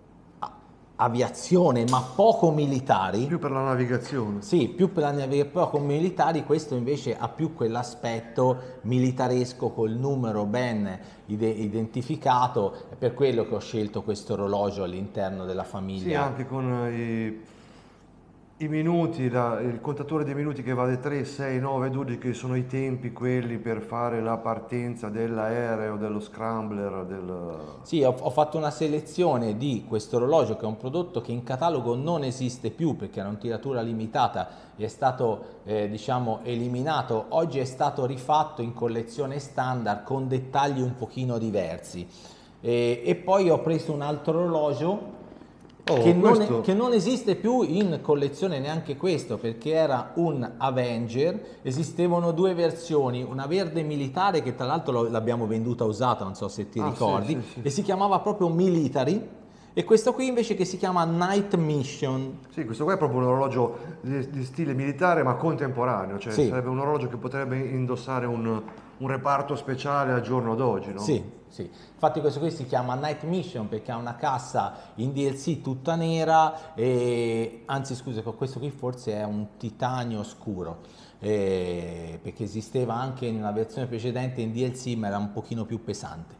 aviazione, ma poco militari. Più per la navigazione. Sì, più per la navigazione, poco militari. Questo invece ha più quell'aspetto militaresco col numero ben ide identificato. È per quello che ho scelto questo orologio all'interno della famiglia. Sì, anche con i, i minuti, la, il contatore dei minuti che va da tre, sei, nove, dodici, che sono i tempi quelli per fare la partenza dell'aereo, dello scrambler. Del... Sì, ho, ho fatto una selezione di questo orologio, che è un prodotto che in catalogo non esiste più perché era una tiratura limitata e è stato eh, diciamo eliminato. Oggi è stato rifatto in collezione standard con dettagli un pochino diversi. E, e poi ho preso un altro orologio Oh, che, non è, che non esiste più in collezione neanche questo, perché era un Avenger. Esistevano due versioni, una verde militare che tra l'altro l'abbiamo venduta usata, non so se ti ah, ricordi, sì, sì, sì. e si chiamava proprio Military, e questo qui invece che si chiama Night Mission. Sì, questo qua è proprio un orologio di, di stile militare ma contemporaneo, cioè sì. sarebbe un orologio che potrebbe indossare un, un reparto speciale al giorno d'oggi, no? Sì. Sì. Infatti questo qui si chiama Night Mission perché ha una cassa in D L C tutta nera, e anzi scusa, questo qui forse è un titanio scuro, eh, perché esisteva anche in una versione precedente in D L C ma era un pochino più pesante.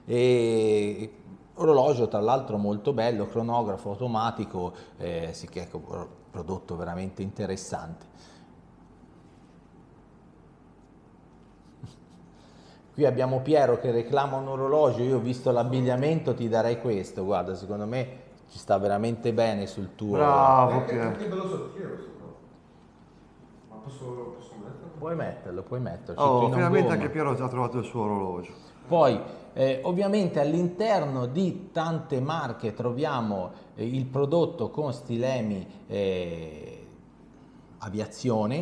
E orologio tra l'altro molto bello, cronografo automatico, eh, sì, che è un prodotto veramente interessante. Qui abbiamo Piero che reclama un orologio. Io ho visto l'abbigliamento, ti darei questo, guarda, secondo me ci sta veramente bene sul tuo... Bravo Piero. Che bello sottile questo qua. Ma posso, posso metterlo? Puoi metterlo, puoi metterlo. Oh, finalmente anche Piero ha trovato il suo orologio. Poi eh, ovviamente all'interno di tante marche troviamo eh, il prodotto con stilemi eh, aviazione.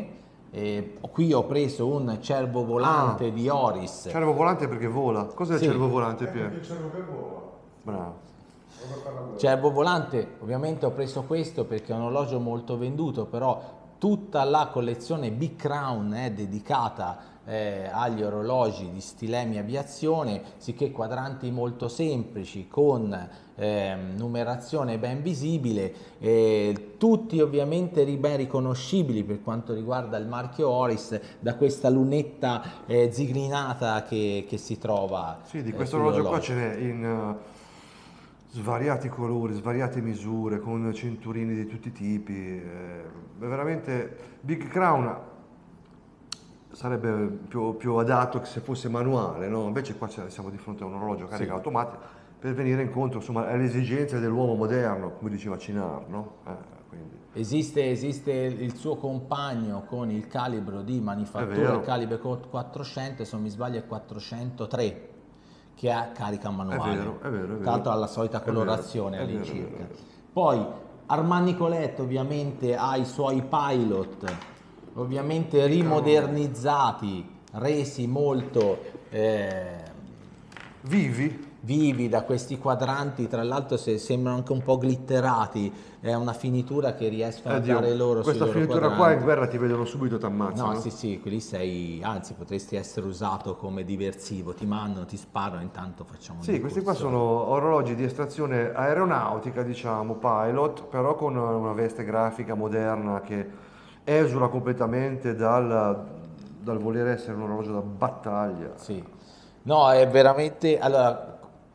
E qui ho preso un cervo volante Ah. di Oris. Cervo volante perché vola. Cos'è il Sì. cervo volante, Pier? Il cervo che vola. Bravo. Cervo volante, ovviamente ho preso questo perché è un orologio molto venduto, però tutta la collezione Big Crown è dedicata eh, agli orologi di Stilemi Aviazione, sicché quadranti molto semplici con eh, numerazione ben visibile, eh, tutti ovviamente ri- ben riconoscibili per quanto riguarda il marchio Oris da questa lunetta eh, zigrinata che, che si trova. Sì, di eh, questo orologio qua sull'orologio. ce n'è in eh, svariati colori, svariate misure, con cinturini di tutti i tipi. eh, È veramente Big Crown sarebbe più, più adatto che se fosse manuale, no? Invece qua c'è- siamo di fronte a un orologio a carica automatica per venire incontro, insomma, alle esigenze dell'uomo moderno, come diceva Cinar, no? Eh, quindi. Esiste, esiste il suo compagno con il calibro di È manifattura, vero. il calibro quattrocento, se non mi sbaglio è quattrocentotre, che ha carica manuale. È vero, è vero, è vero. Tra l'altro ha la solita È vero, colorazione è vero, è all'incirca. vero, è vero. Poi Armani Colette ovviamente ha i suoi pilot, ovviamente rimodernizzati, resi molto eh, Vivi? vivi da questi quadranti, tra l'altro se sembrano anche un po' glitterati, è una finitura che riescono Eh, a Dio, dare loro questa sui loro finitura qua in quadranti. guerra ti vedono subito, ti ammazzano. No, sì, sì, quelli sei, anzi potresti essere usato come diversivo, ti mandano, ti sparano, intanto facciamo un Sì, questi qua decorso. sono orologi di estrazione aeronautica, diciamo, pilot, però con una veste grafica moderna che esula completamente dal, dal voler essere un orologio da battaglia. Sì, no, è veramente, allora,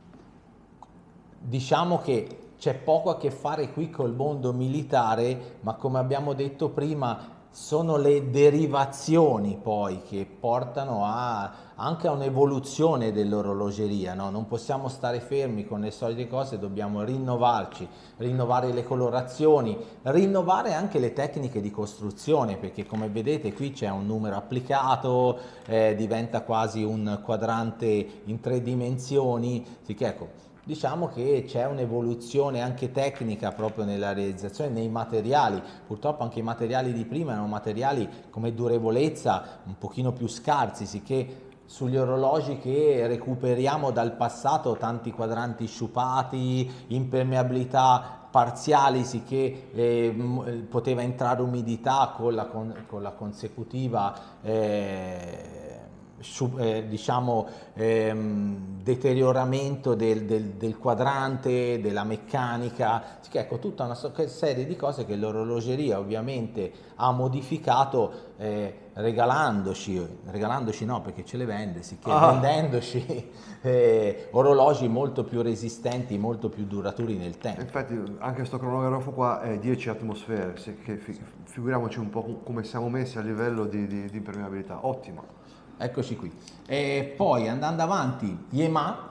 diciamo che c'è poco a che fare qui col mondo militare, ma come abbiamo detto prima, sono le derivazioni poi che portano a, anche a un'evoluzione dell'orologeria, no? Non possiamo stare fermi con le solite cose, dobbiamo rinnovarci, rinnovare le colorazioni, rinnovare anche le tecniche di costruzione, perché come vedete qui c'è un numero applicato, eh, diventa quasi un quadrante in tre dimensioni, sì che ecco, diciamo che c'è un'evoluzione anche tecnica proprio nella realizzazione, nei materiali. Purtroppo anche i materiali di prima erano materiali come durevolezza un pochino più scarsi, sicché sugli orologi che recuperiamo dal passato tanti quadranti sciupati, impermeabilità parziali, sicché eh, m- poteva entrare umidità con la, con, con la consecutiva eh, su- eh, diciamo ehm, deterioramento del, del- del quadrante, della meccanica, sì che ecco tutta una so- serie di cose che l'orologeria ovviamente ha modificato eh, regalandoci, regalandoci no perché ce le vende, sì che Ah. vendendoci eh, orologi molto più resistenti, molto più duraturi nel tempo. Infatti anche questo cronografo qua è dieci atmosfere, se- che fi- figuriamoci un po' come siamo messi a livello di, di- di impermeabilità, ottimo. Eccoci qui. E poi andando avanti, Yemaha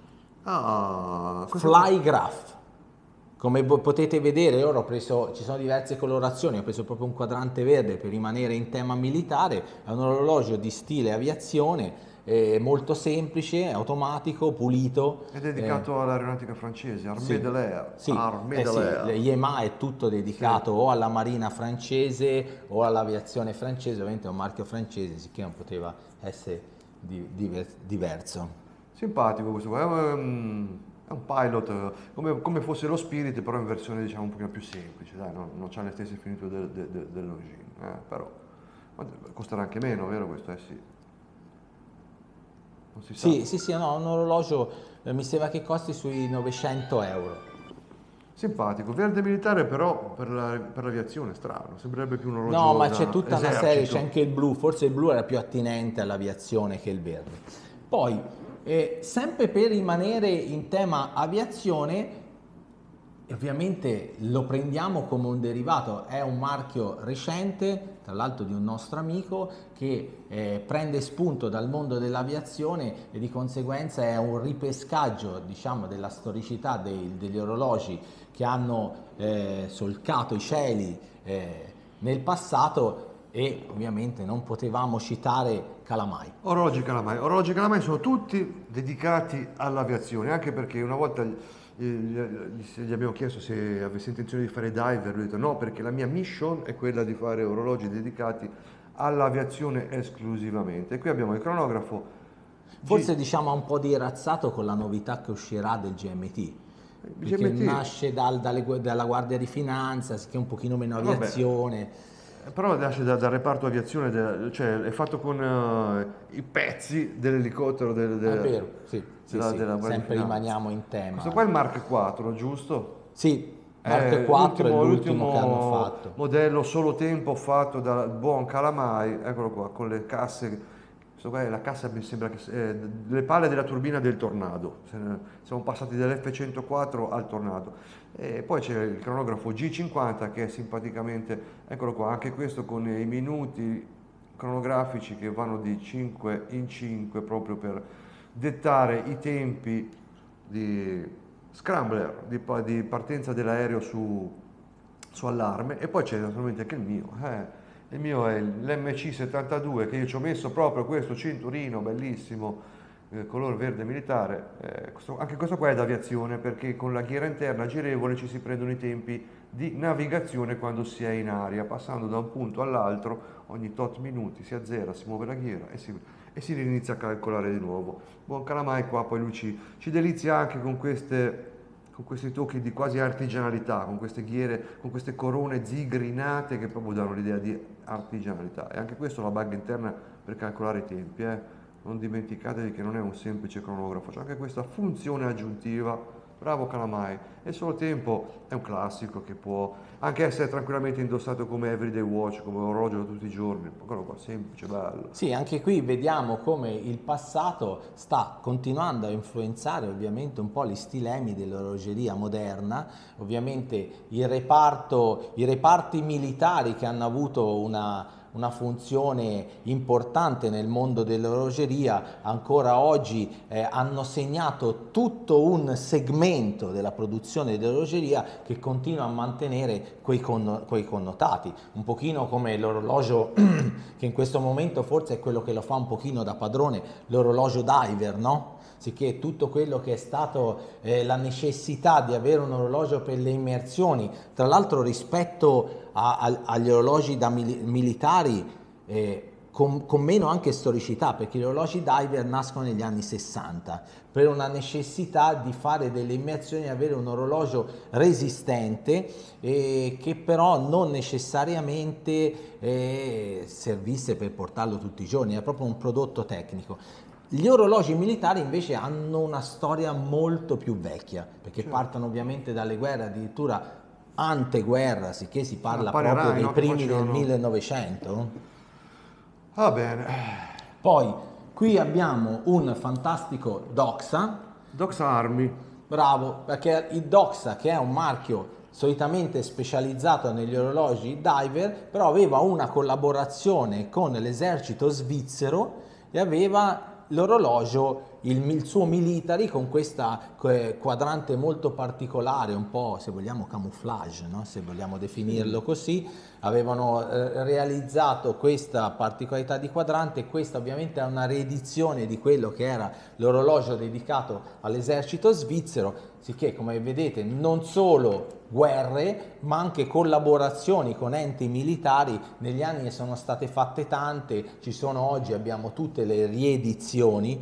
Ah, questo- Flygraph. Come vo- potete vedere, ora ho preso, ci sono diverse colorazioni, ho preso proprio un quadrante verde per rimanere in tema militare, è un orologio di stile aviazione, eh, molto semplice, automatico, pulito. È dedicato all'aeronautica francese, Armée Sì. de l'Air. Sì, Armée eh de sì, l'Air. le Yemaha è tutto dedicato o alla marina francese o all'aviazione francese, ovviamente è un marchio francese, sicché non poteva essere di- diver- diverso. Simpatico questo qua, è un, è un pilot, eh, come, come fosse lo Spirit, però in versione diciamo un pochino più semplice, dai, non, non c'ha le stesse finiture del, del, del, del Longines, eh, però ma costerà anche meno, vero questo? Eh sì. Non si sa. Sì, sì, sì, no, un orologio eh, mi sembra che costi sui novecento euro. Simpatico, verde militare però per, la- per l'aviazione, strano, sembrerebbe più un orologio No, ma da c'è tutta una esercito. serie, c'è anche il blu, forse il blu era più attinente all'aviazione che il verde. Poi, eh, sempre per rimanere in tema aviazione, ovviamente lo prendiamo come un derivato, è un marchio recente, tra l'altro di un nostro amico, che eh, prende spunto dal mondo dell'aviazione e di conseguenza è un ripescaggio, diciamo, della storicità dei- degli orologi che hanno eh, solcato i cieli eh, nel passato e ovviamente non potevamo citare Calamai. Orologi Calamai. Orologi Calamai sono tutti dedicati all'aviazione, anche perché una volta gli, gli- gli abbiamo chiesto se avesse intenzione di fare diver, lui ha detto no, perché la mia mission è quella di fare orologi dedicati all'aviazione esclusivamente. E qui abbiamo il cronografo. Forse G- diciamo ha un po' di razzato con la novità che uscirà del G M T. Perché G M T nasce dal- dalle gu- dalla Guardia di Finanza, che è un pochino meno Vabbè. aviazione. Però nasce da- dal reparto aviazione, del- cioè è fatto con eh, i pezzi dell'elicottero del, del- È vero, sì, sì, della- sì, della Guardia di sempre Finanza. rimaniamo in tema. Questo qua è il Mark quattro, giusto? Sì, Mark È quattro è l'ultimo- l'ultimo che hanno l'ultimo fatto. modello solo tempo fatto dal buon Calamai, eccolo qua, con le casse. Questo qua è la cassa, mi sembra che eh, le palle della turbina del Tornado. Se ne- Siamo passati dall'F centoquattro al Tornado. E poi c'è il cronografo G cinquanta che è simpaticamente, eccolo qua, anche questo con i minuti cronografici che vanno di cinque in cinque proprio per dettare i tempi di scrambler, di, pa- di partenza dell'aereo su, su allarme. E poi c'è naturalmente anche il mio. eh. Il mio è l'M C settantadue che io ci ho messo proprio questo cinturino bellissimo, eh, color verde militare. Eh, questo- anche questo qua è d'aviazione perché con la ghiera interna girevole ci si prendono i tempi di navigazione quando si è in aria, passando da un punto all'altro ogni tot minuti si azzera, si muove la ghiera e si, e si inizia a calcolare di nuovo. Buon Calamai qua poi lui ci, ci delizia anche con queste con questi tocchi di quasi artigianalità, con queste ghiere, con queste corone zigrinate che proprio danno l'idea di artigianalità. E anche questo è la bag interna per calcolare i tempi, eh. Non dimenticatevi che non è un semplice cronografo, c'è anche questa funzione aggiuntiva. Bravo Calamai. E solo tempo è un classico che può anche essere tranquillamente indossato come everyday watch, come orologio da tutti i giorni. Quello qua semplice, bello. Sì, anche qui vediamo come il passato sta continuando a influenzare ovviamente un po' gli stilemi dell'orologeria moderna. Ovviamente il reparto, i reparti militari che hanno avuto una, una funzione importante nel mondo dell'orologeria ancora oggi eh, hanno segnato tutto un segmento della produzione dell'orologeria che continua a mantenere quei, conno- quei connotati, un pochino come l'orologio che in questo momento forse è quello che lo fa un pochino da padrone, l'orologio diver, no? Sicché tutto quello che è stato eh, la necessità di avere un orologio per le immersioni, tra l'altro rispetto a- a- agli orologi da mili- militari eh, con, con meno anche storicità, perché gli orologi diver nascono negli anni sessanta per una necessità di fare delle immersioni e avere un orologio resistente eh, che però non necessariamente eh, servisse per portarlo tutti i giorni, è proprio un prodotto tecnico. Gli orologi militari invece hanno una storia molto più vecchia, perché Certo. partono ovviamente dalle guerre, addirittura anteguerra, sicché si parla Appare proprio Rai, dei no? Che primi del facevano- millenovecento. Va bene. Poi qui abbiamo un fantastico Doxa, Dox Army. bravo, perché il Doxa, che è un marchio solitamente specializzato negli orologi diver, però aveva una collaborazione con l'esercito svizzero e aveva l'orologio, il, il suo military con questa eh, quadrante molto particolare, un po' se vogliamo camouflage, no? Se vogliamo definirlo così. Avevano eh, realizzato questa particolarità di quadrante e questa ovviamente è una riedizione di quello che era l'orologio dedicato all'esercito svizzero, sicché come vedete non solo guerre ma anche collaborazioni con enti militari, negli anni ne sono state fatte tante, ci sono oggi, abbiamo tutte le riedizioni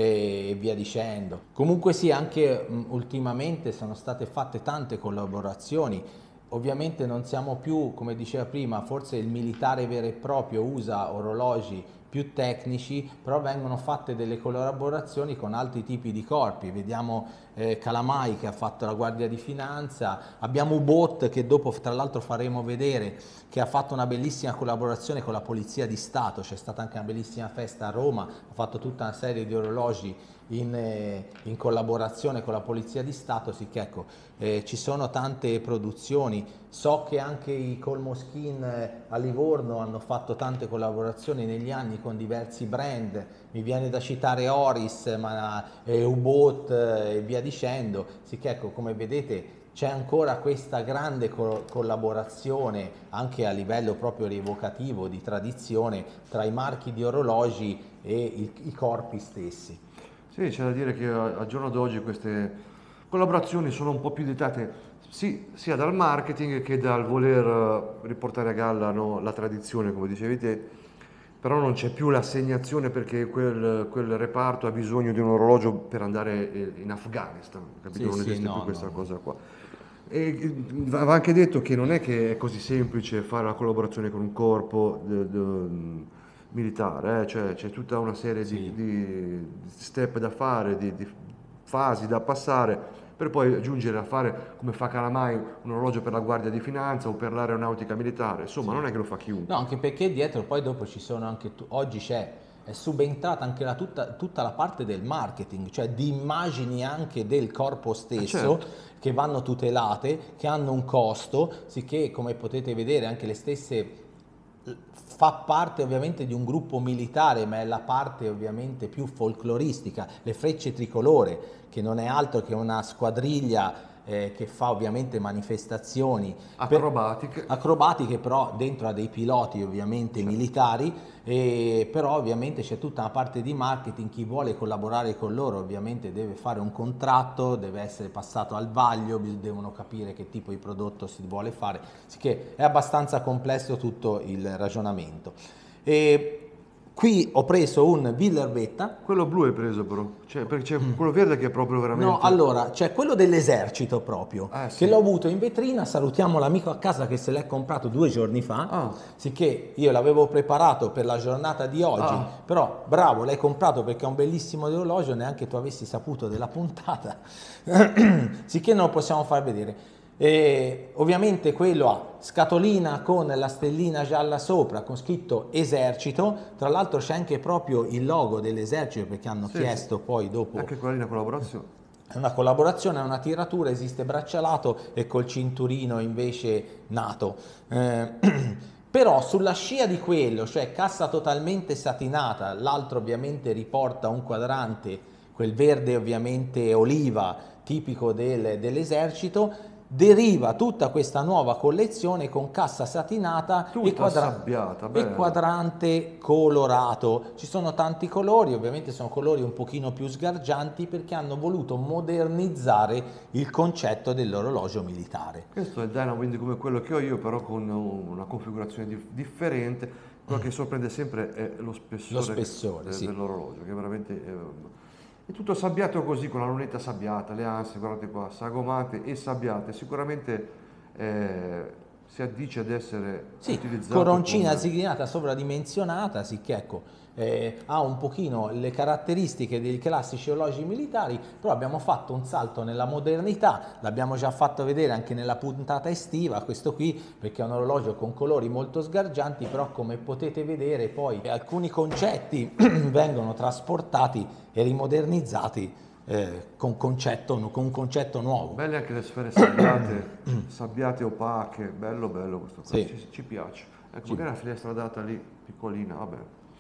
e via dicendo. Comunque sì, anche mh, ultimamente sono state fatte tante collaborazioni. Ovviamente non siamo più, come diceva prima, forse il militare vero e proprio usa orologi più tecnici, però vengono fatte delle collaborazioni con altri tipi di corpi. Vediamo eh, Calamai che ha fatto la Guardia di Finanza, abbiamo U B O T che dopo tra l'altro faremo vedere, che ha fatto una bellissima collaborazione con la Polizia di Stato, c'è stata anche una bellissima festa a Roma, ha fatto tutta una serie di orologi in, eh, in collaborazione con la Polizia di Stato, sì che ecco, eh, ci sono tante produzioni. So che anche i Colmoskin eh, a Livorno hanno fatto tante collaborazioni negli anni con diversi brand, mi viene da citare Oris, ma eh, U B O T eh, e via dicendo, sì che ecco, come vedete c'è ancora questa grande co- collaborazione anche a livello proprio rievocativo di tradizione tra i marchi di orologi e i, i corpi stessi. Sì, c'è da dire che a- al giorno d'oggi queste collaborazioni sono un po' più dettate sì, sia dal marketing che dal voler eh, riportare a galla, no, la tradizione, come dicevi te, Però non c'è più l'assegnazione perché quel, quel reparto ha bisogno di un orologio per andare eh, in Afghanistan, capito? Sì, Non sì, esiste no, più questa no. cosa qua. E eh, va va anche detto che non è che è così semplice fare la collaborazione con un corpo de- de- militare, eh, cioè c'è tutta una serie di, di step da fare, di, di fasi da passare per poi giungere a fare come fa Calamai un orologio per la Guardia di Finanza o per l'aeronautica militare, insomma non è che lo fa chiunque. No, anche perché dietro poi dopo ci sono anche, tu- oggi c'è, è subentrata anche la, tutta, tutta la parte del marketing, cioè di immagini anche del corpo stesso, certo. che vanno tutelate, che hanno un costo, sicché come potete vedere anche le stesse, fa parte ovviamente di un gruppo militare, ma è la parte ovviamente più folcloristica, le frecce tricolore, che non è altro che una squadriglia eh, che fa ovviamente manifestazioni per- Acrobatiche. acrobatiche, però dentro ha dei piloti ovviamente militari, e però ovviamente c'è tutta una parte di marketing. Chi vuole collaborare con loro ovviamente deve fare un contratto, deve essere passato al vaglio, bis- devono capire che tipo di prodotto si vuole fare, sicché è abbastanza complesso tutto il ragionamento. E qui ho preso un Villerbetta. Quello blu hai preso però, cioè, perché c'è quello verde che è proprio veramente... No, allora, c'è quello dell'esercito proprio, Ah, sì. che l'ho avuto in vetrina. Salutiamo l'amico a casa che se l'è comprato due giorni fa, Ah. sicché io l'avevo preparato per la giornata di oggi, Ah. però bravo, l'hai comprato perché è un bellissimo orologio, neanche tu avessi saputo della puntata, sicché non lo possiamo far vedere. E ovviamente quello ha scatolina con la stellina gialla sopra con scritto esercito, tra l'altro c'è anche proprio il logo dell'esercito perché hanno Sì, chiesto poi dopo. Anche quella lì è una collaborazione. È una collaborazione, è una tiratura, esiste braccialato e col cinturino invece nato. Eh, però sulla scia di quello, cioè cassa totalmente satinata, l'altro ovviamente riporta un quadrante, quel verde ovviamente oliva tipico del- dell'esercito, deriva tutta questa nuova collezione con cassa satinata Tutta e, quadra- sabbiata, e bella. quadrante colorato. Ci sono tanti colori, ovviamente sono colori un pochino più sgargianti perché hanno voluto modernizzare il concetto dell'orologio militare. Questo è il Dynawind come quello che ho io, però con una configurazione dif- differente. Quello che sorprende sempre è lo spessore, Lo spessore, de- sì. dell'orologio, che veramente eh, è tutto sabbiato così, con la lunetta sabbiata, le anse, guardate qua, sagomate e sabbiate. Sicuramente eh, si addice ad essere Sì, utilizzato coroncina come- zigrinata sovradimensionata, sì che ecco, eh, ha un pochino le caratteristiche dei classici orologi militari, però abbiamo fatto un salto nella modernità, l'abbiamo già fatto vedere anche nella puntata estiva, questo qui, perché è un orologio con colori molto sgargianti, però come potete vedere poi alcuni concetti vengono trasportati e rimodernizzati eh, con, concetto, con un concetto nuovo. Belle anche le sfere sabbiate, sabbiate opache, bello bello questo qua, Sì. ci, ci piace. Ecco, magari la finestra data lì, piccolina, vabbè.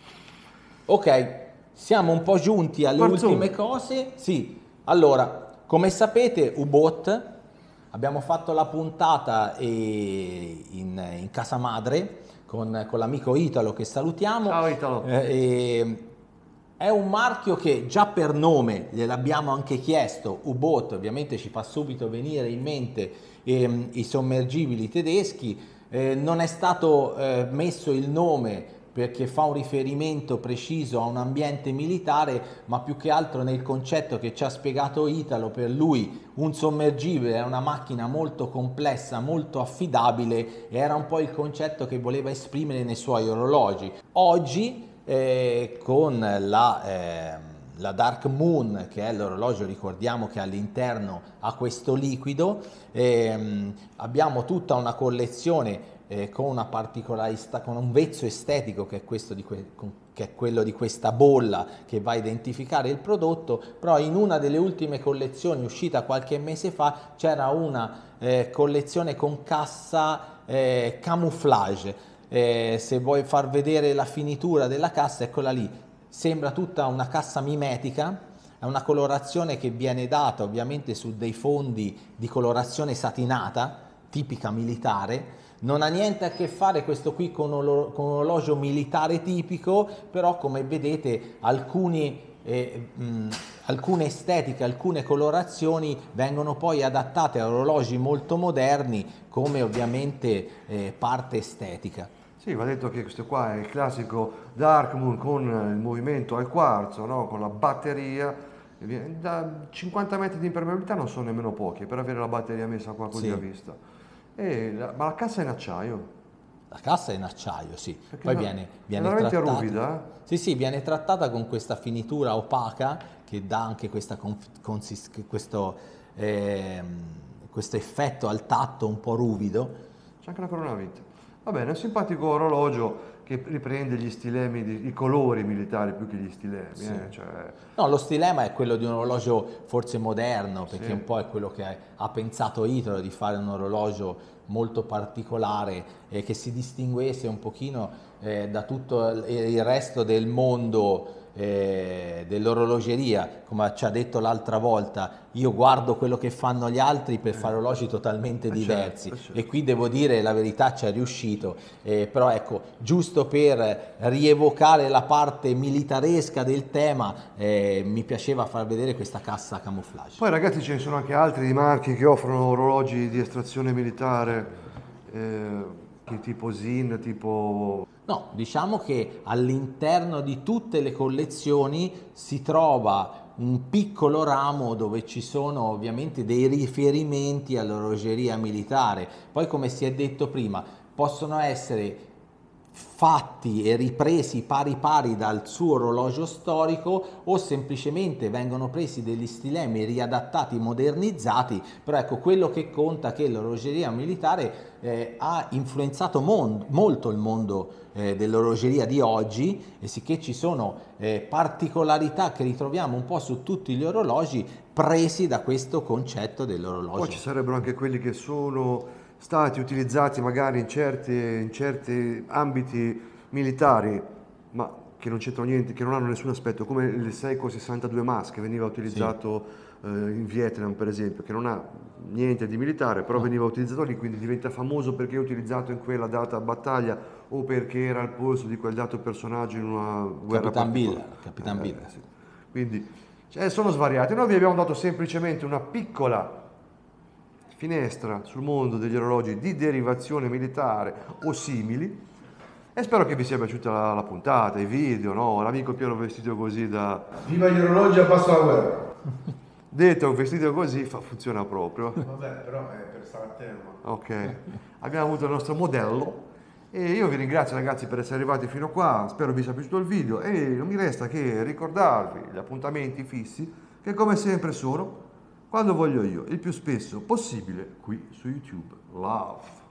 Ok, siamo un po' giunti alle Quarzo. ultime cose. Sì, allora, come sapete, U-Boat, abbiamo fatto la puntata eh, in, in casa madre con, con l'amico Italo che salutiamo. Ciao Italo. Eh, e è un marchio che già per nome gliel'abbiamo anche chiesto, U-Boat, ovviamente ci fa subito venire in mente ehm, i sommergibili tedeschi. Eh, non è stato eh, messo il nome perché fa un riferimento preciso a un ambiente militare, ma più che altro nel concetto che ci ha spiegato Italo. Per lui un sommergibile è una macchina molto complessa, molto affidabile, e era un po' il concetto che voleva esprimere nei suoi orologi. Oggi eh, con la, eh, la Dark Moon, che è l'orologio, ricordiamo che all'interno ha questo liquido, ehm, abbiamo tutta una collezione Eh, con una particolarità, con un vezzo estetico che è, questo di que- con- che è quello di questa bolla che va a identificare il prodotto. Però in una delle ultime collezioni uscita qualche mese fa c'era una eh, collezione con cassa eh, camouflage. Eh, se vuoi far vedere la finitura della cassa, eccola lì, sembra tutta una cassa mimetica. È una colorazione che viene data ovviamente su dei fondi di colorazione satinata tipica militare. Non ha niente a che fare questo qui con, olo- con un orologio militare tipico, però come vedete alcuni, eh, mh, alcune estetiche, alcune colorazioni vengono poi adattate a orologi molto moderni come ovviamente eh, parte estetica. Sì, va detto che questo qua è il classico Dark Moon con il movimento al quarzo, no? Con la batteria. E via- Da cinquanta metri di impermeabilità non sono nemmeno pochi per avere la batteria messa qua così Sì. a vista. E la- ma la cassa è in acciaio. La cassa è in acciaio, sì. Perché Poi no- viene, è viene veramente trattata. ruvida, eh? Sì, sì, viene trattata con questa finitura opaca che dà anche questa conf- consis- questo, ehm, questo effetto al tatto un po' ruvido. C'è anche la corona vita. Va bene, è un simpatico orologio che riprende gli stilemi, di- i colori militari più che gli stilemi. eh, cioè- No, lo stilema è quello di un orologio forse moderno, perché Sì. un po' è quello che ha pensato Italo, di fare un orologio molto particolare e che si distinguesse un pochino eh, da tutto il il resto del mondo eh, dell'orologeria. Come ci ha detto l'altra volta, io guardo quello che fanno gli altri per fare orologi totalmente Eh, diversi, certo, eh, certo. e qui devo dire la verità, ci è riuscito. Eh, però ecco, giusto per rievocare la parte militaresca del tema, eh, mi piaceva far vedere questa cassa camouflage. Poi ragazzi ce ne sono anche altri marchi che offrono orologi di estrazione militare, eh, che tipo Zin, tipo... No, diciamo che all'interno di tutte le collezioni si trova un piccolo ramo dove ci sono ovviamente dei riferimenti all'orologeria militare. Poi, come si è detto prima, possono essere fatti e ripresi pari pari dal suo orologio storico, o semplicemente vengono presi degli stilemi riadattati, modernizzati. Però ecco, quello che conta è che l'orologeria militare eh, ha influenzato mon- molto il mondo eh, dell'orologeria di oggi, e sicché ci sono eh, particolarità che ritroviamo un po' su tutti gli orologi presi da questo concetto dell'orologio. Poi ci sarebbero anche quelli che sono stati utilizzati magari in certi, in certi ambiti militari, ma che non c'entrano niente, che non hanno nessun aspetto, come il Seiko sessantadue Mas che veniva utilizzato eh, in Vietnam per esempio, che non ha niente di militare, però veniva utilizzato lì, quindi diventa famoso perché è utilizzato in quella data battaglia o perché era al posto di quel dato personaggio in una guerra Capitan Bill, particolare. Capitan Bill. sì. Quindi cioè, sono svariati. Noi vi abbiamo dato semplicemente una piccola finestra sul mondo degli orologi di derivazione militare o simili, e spero che vi sia piaciuta la, la puntata, i video, no? L'amico Piero vestito così da... Viva gli orologi a passo alla guerra. Detto vestito così fa, funziona proprio. Vabbè, però è per stare a tema. Ok, abbiamo avuto il nostro modello e io vi ringrazio ragazzi per essere arrivati fino a qua, spero vi sia piaciuto il video e non mi resta che ricordarvi gli appuntamenti fissi che come sempre sono, quando voglio io, il più spesso possibile qui su YouTube. Love!